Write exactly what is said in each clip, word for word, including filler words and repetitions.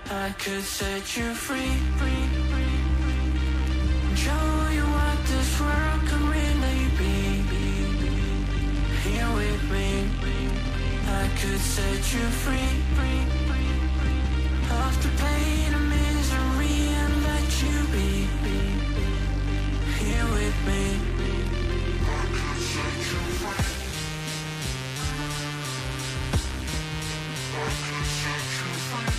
I could set you free, free, free, and show you what this world could really be. Here with me, I could set you free, free, free, of the pain and misery and let you be. Here with me, I could set you free. I could set you free.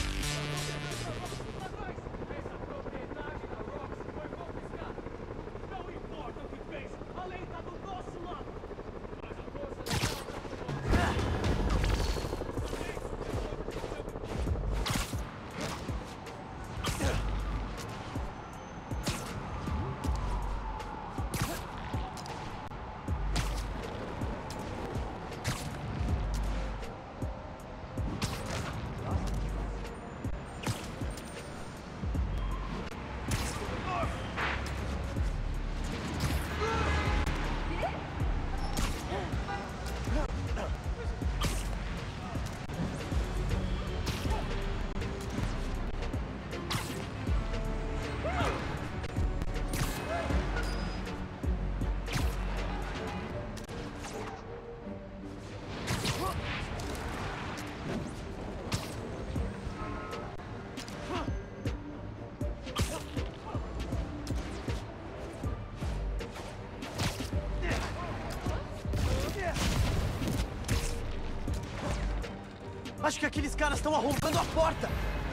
Acho que aqueles caras estão arrombando a porta.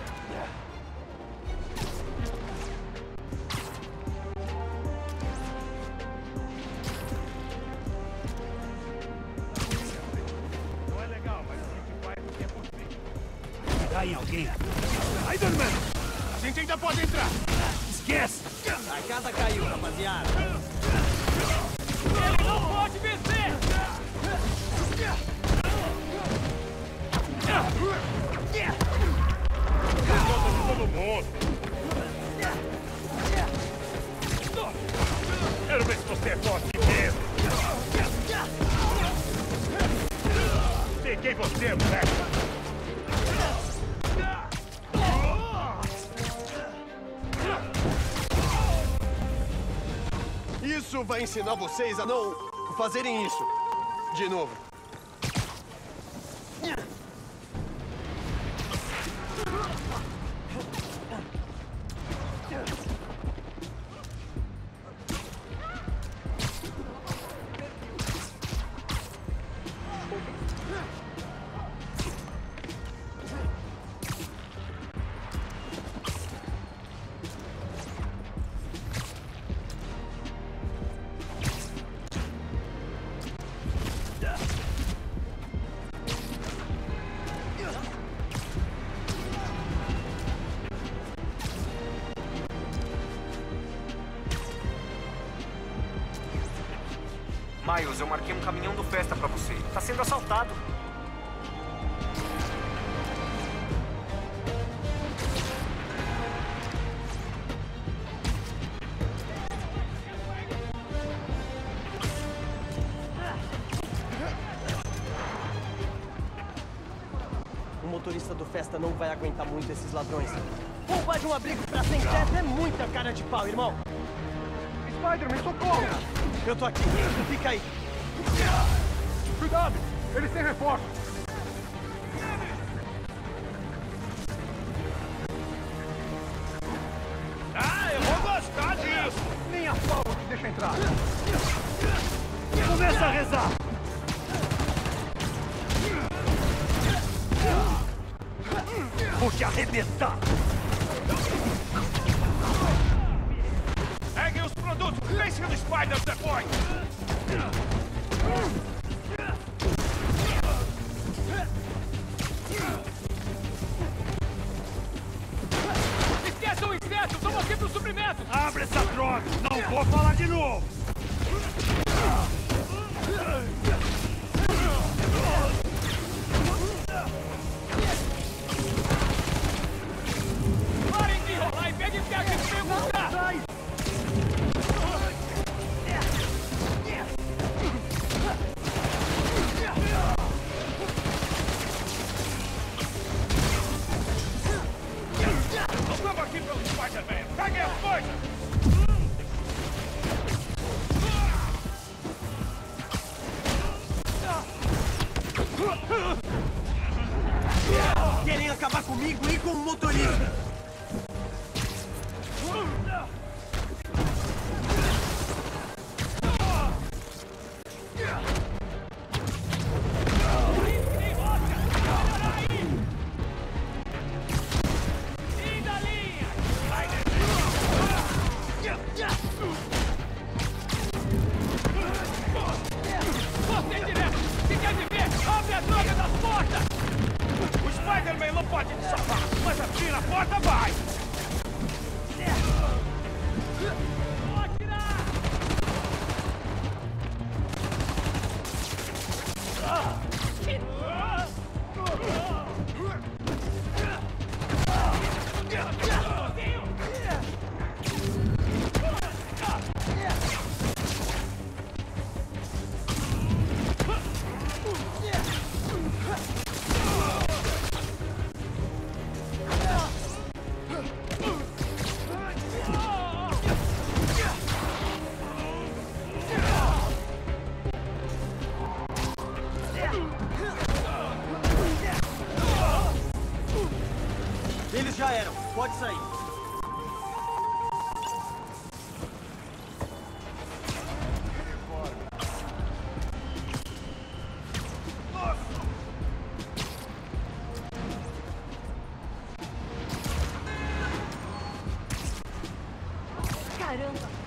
Não é legal, mas a gente vai porque é possível. Pegar em alguém. Aí, Dorman! A gente ainda pode entrar. Esquece! A casa caiu, rapaziada. Ele não pode vencer! Conta de todo mundo. Quero ver se você é forte mesmo. Peguei você, moleque. Isso vai ensinar vocês a não fazerem isso de novo. Miles, eu marquei um caminhão do Festa pra você. Tá sendo assaltado. O motorista do Festa não vai aguentar muito esses ladrões. Roubar de um abrigo pra sem teto é muita cara de pau, irmão. Spider-Man, socorro! Eu tô aqui. Fica aí. Cuidado! Eles têm reforço! Ah, eu vou gostar disso! Nem a pau te deixa entrar! Começa a rezar! Vou te arrebentar! Peguem os produtos! Pense no Spider depois! Esqueçam o inseto! Estamos aqui pro suprimento! Abre essa droga! Não vou falar de novo! Parem de enrolar e peguem o que a gente veio buscar! Peguem as coisas! Querem acabar comigo e com o motorista! Eles já eram. Pode sair. Caramba!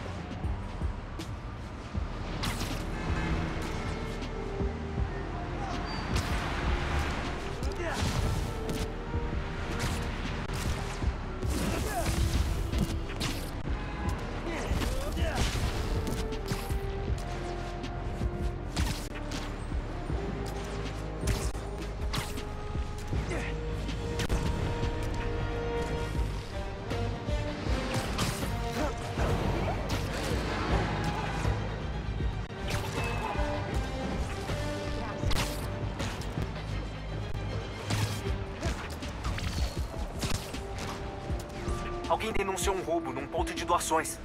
Alguém denunciou um roubo num ponto de doações.